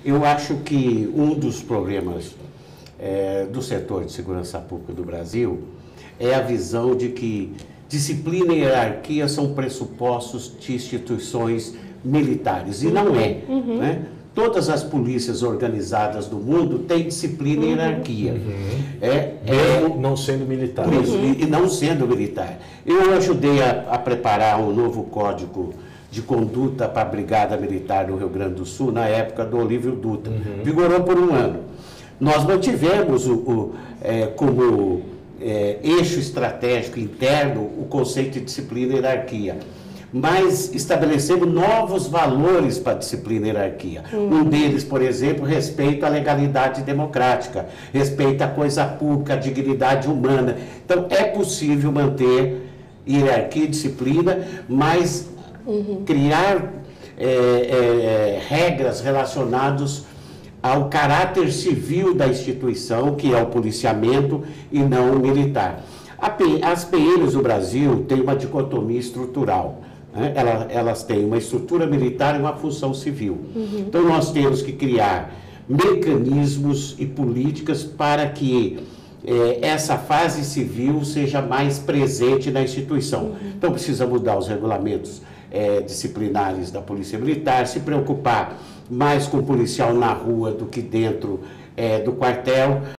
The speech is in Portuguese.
Eu acho que um dos problemas do setor de segurança pública do Brasil é a visão de que disciplina e hierarquia são pressupostos de instituições militares, e não é. Né? Todas as polícias organizadas do mundo têm disciplina e hierarquia. Não sendo militar. Isso, e não sendo militar. Eu ajudei a preparar um novo código de conduta para a Brigada Militar do Rio Grande do Sul, na época do Olívio Dutra. Vigorou por um ano. Nós mantivemos como eixo estratégico interno o conceito de disciplina e hierarquia, mas estabelecemos novos valores para a disciplina e hierarquia. Um deles, por exemplo, respeito à legalidade democrática, respeito à coisa pública, à dignidade humana. Então, é possível manter hierarquia e disciplina, mas criar regras relacionadas ao caráter civil da instituição, que é o policiamento e não o militar. As PMs do Brasil têm uma dicotomia estrutural. Né? Elas têm uma estrutura militar e uma função civil. Então, nós temos que criar mecanismos e políticas para que essa fase civil seja mais presente na instituição. Então, precisa mudar os regulamentos disciplinares da Polícia Militar, se preocupar mais com o policial na rua do que dentro do quartel.